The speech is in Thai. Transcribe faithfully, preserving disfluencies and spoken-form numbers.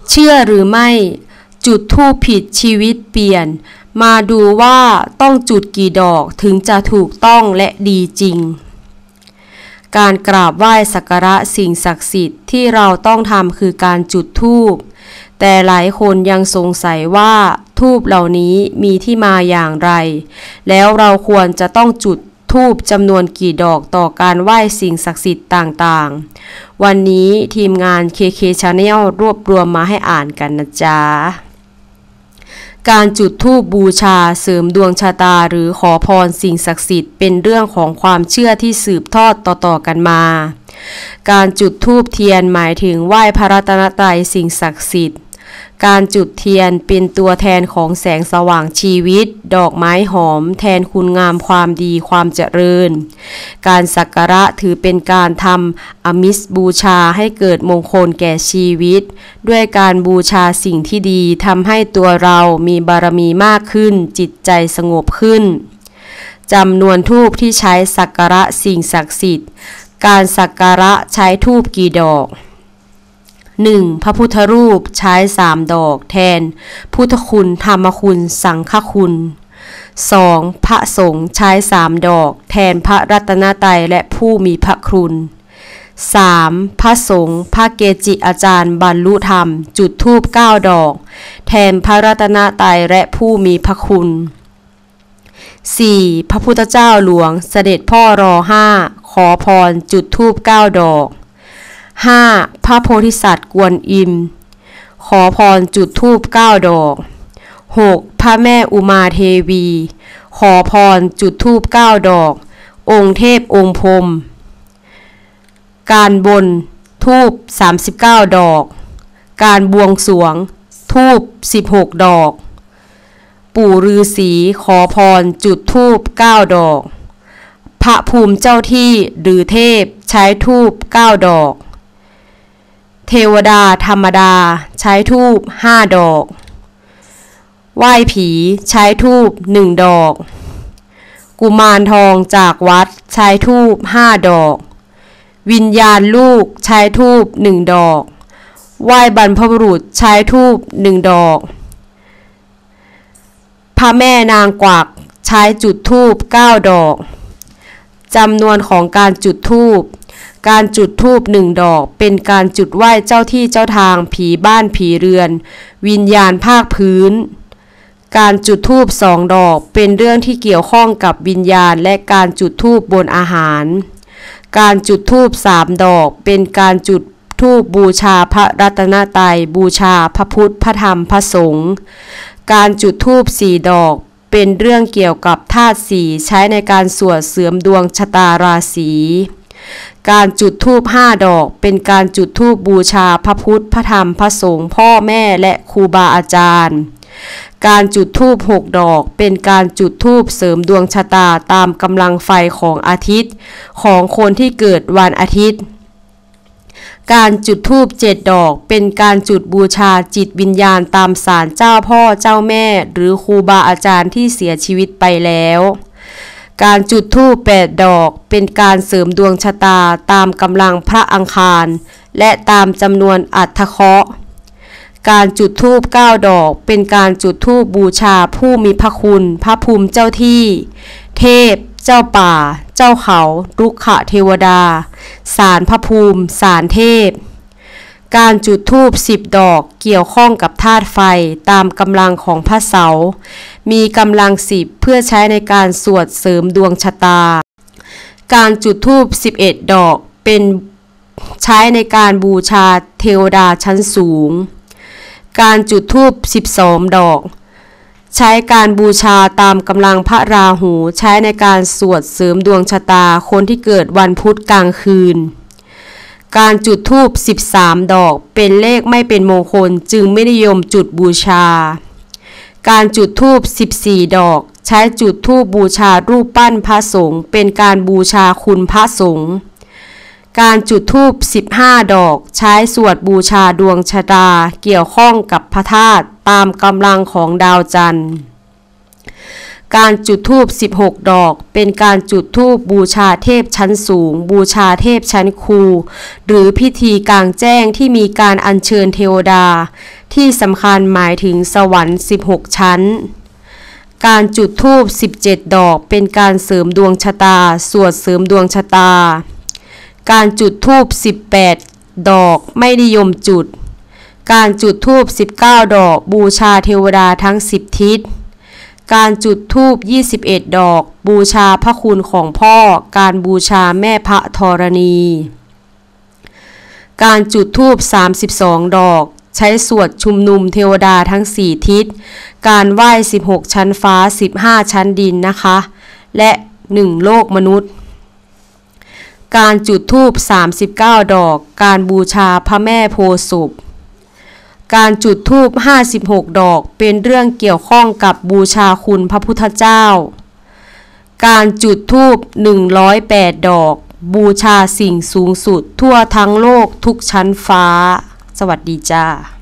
เชื่อหรือไม่จุดธูปผิดชีวิตเปลี่ยนมาดูว่าต้องจุดกี่ดอกถึงจะถูกต้องและดีจริงการกราบไหว้สักการะสิ่งศักดิ์สิทธิ์ที่เราต้องทำคือการจุดธูปแต่หลายคนยังสงสัยว่าธูปเหล่านี้มีที่มาอย่างไรแล้วเราควรจะต้องจุดธูปจำนวนกี่ดอกต่อการไหว้สิ่งศักดิ์สิทธิ์ต่างๆวันนี้ทีมงาน เค เค Channel รวบรวมมาให้อ่านกันนะจ๊ะการจุดธูปบูชาเสริมดวงชะตาหรือขอพรสิ่งศักดิ์สิทธิ์เป็นเรื่องของความเชื่อที่สืบทอดต่อๆกันมาการจุดธูปเทียนหมายถึงไหว้พระรัตนตรัยสิ่งศักดิ์สิทธิ์การจุดเทียนเป็นตัวแทนของแสงสว่างชีวิตดอกไม้หอมแทนคุณงามความดีความเจริญการสักการะถือเป็นการทำอามิสบูชาให้เกิดมงคลแก่ชีวิตด้วยการบูชาสิ่งที่ดีทำให้ตัวเรามีบารมีมากขึ้นจิตใจสงบขึ้นจำนวนธูปที่ใช้สักการะสิ่งศักดิ์สิทธิ์การสักการะใช้ธูปกี่ดอกหนึ่งพระพุทธรูปใช้สามดอกแทนพุทธคุณธรรมคุณสังฆคุณสองพระสงฆ์ใช้สามดอกแทนพระรัตนตรัยและผู้มีพระคุณสามพระสงฆ์พระเกจิอาจารย์บรรลุธรรมจุดธูปเก้าดอกแทนพระรัตนตรัยและผู้มีพระคุณสี่พระพุทธเจ้าหลวงเสด็จพ่อรอห้าขอพรจุดธูปเก้าดอกห้าพระโพธิสัตว์กวนอิมขอพรจุดธูปเก้าดอกหกพระแม่อุมาเทวีขอพรจุดธูปเก้าดอกองค์เทพองค์พรหมการบนธูปสามสิบเก้าดอกการบวงสรวงธูปสิบหกดอกปู่ฤาษีขอพรจุดธูปเก้าดอกพระภูมิเจ้าที่หรือเทพใช้ธูปเก้าดอกเทวดาธรรมดาใช้ธูปห้าดอกไหว้ผีใช้ธูปหนึ่งดอกกุมารทองจากวัดใช้ธูปห้าดอกวิญญาณลูกใช้ธูปหนึ่งดอกไหว้บรรพบุรุษใช้ธูปหนึ่งดอกพระแม่นางกวักใช้จุดธูปเก้าดอกจำนวนของการจุดธูปการจุดธูปหนึ่งดอกเป็นการจุดไหว้เจ้าที่เจ้าทางผีบ้านผีเรือนวิญญาณภาคพื้นการจุดธูปสองดอกเป็นเรื่องที่เกี่ยวข้องกับวิญญาณและการจุดธูปบนอาหารการจุดธูปสามดอกเป็นการจุดธูปบูชาพระรัตนตรัยบูชาพระพุทธพระธรรมพระสงฆ์การจุดธูปสี่ดอกเป็นเรื่องเกี่ยวกับธาตุสี่ใช้ในการสวดเสริมดวงชะตาราศีการจุดธูปห้าดอกเป็นการจุดธูปบูชาพระพุทธพระธรรมพระสงฆ์พ่อแม่และครูบาอาจารย์การจุดธูปหกดอกเป็นการจุดธูปเสริมดวงชะตาตามกำลังไฟของอาทิตย์ของคนที่เกิดวันอาทิตย์การจุดธูปเจ็ดดอกเป็นการจุดบูชาจิตวิญญาณตามศาลเจ้าพ่อเจ้าแม่หรือครูบาอาจารย์ที่เสียชีวิตไปแล้วการจุดธูปแปดดอกเป็นการเสริมดวงชะตาตามกำลังพระอังคารและตามจำนวนอัฐเคราะห์การจุดธูปเก้าดอกเป็นการจุดธูปบูชาผู้มีพระคุณพระภูมิเจ้าที่เทพเจ้าป่าเจ้าเขารุกขเทวดาศาลพระภูมิศาลเทพการจุดธูปสิบดอกเกี่ยวข้องกับธาตุไฟตามกำลังของพระเสามีกำลังสิบเพื่อใช้ในการสวดเสริมดวงชะตาการจุดธูปสิบเอ็ดดอกเป็นใช้ในการบูชาเทวดาชั้นสูงการจุดธูปสิบสองดอกใช้การบูชาตามกำลังพระราหูใช้ในการสวดเสริมดวงชะตาคนที่เกิดวันพุธกลางคืนการจุดธูปสิบสามดอกเป็นเลขไม่เป็นมงคลจึงไม่นิยมจุดบูชาการจุดธูปสิบสี่ดอกใช้จุดธูปบูชารูปปั้นพระสงฆ์เป็นการบูชาคุณพระสงฆ์การจุดธูปสิบห้าดอกใช้สวดบูชาดวงชะตาเกี่ยวข้องกับพระธาตุตามกำลังของดาวจันทร์การจุดธูปสิบหกดอกเป็นการจุดธูปบูชาเทพชั้นสูงบูชาเทพชั้นครูหรือพิธีกลางแจ้งที่มีการอัญเชิญเทวดาที่สำคัญหมายถึงสวรรค์สิบหกชั้นการจุดธูปสิบเจ็ดดอกเป็นการเสริมดวงชะตาสวดเสริมดวงชะตาการจุดธูปสิบแปดดอกไม่นิยมจุดการจุดธูปสิบเก้าดอกบูชาเทวดาทั้งสิบทิศการจุดธูปยี่สิบเอ็ดดอกบูชาพระคุณของพ่อการบูชาแม่พระธรณีการจุดธูปสามสิบสองดอกใช้สวดชุมนุมเทวดาทั้งสี่ทิศการไหว้สิบหกชั้นฟ้าสิบห้าชั้นดินนะคะและหนึ่งโลกมนุษย์การจุดธูปสามสิบเก้าดอกการบูชาพระแม่โพธิ์ศพการจุดธูปห้าสิบหกดอกเป็นเรื่องเกี่ยวข้องกับบูชาคุณพระพุทธเจ้าการจุดธูปหนึ่งร้อยแปดดอกบูชาสิ่งสูงสุดทั่วทั้งโลกทุกชั้นฟ้าสวัสดีจ้า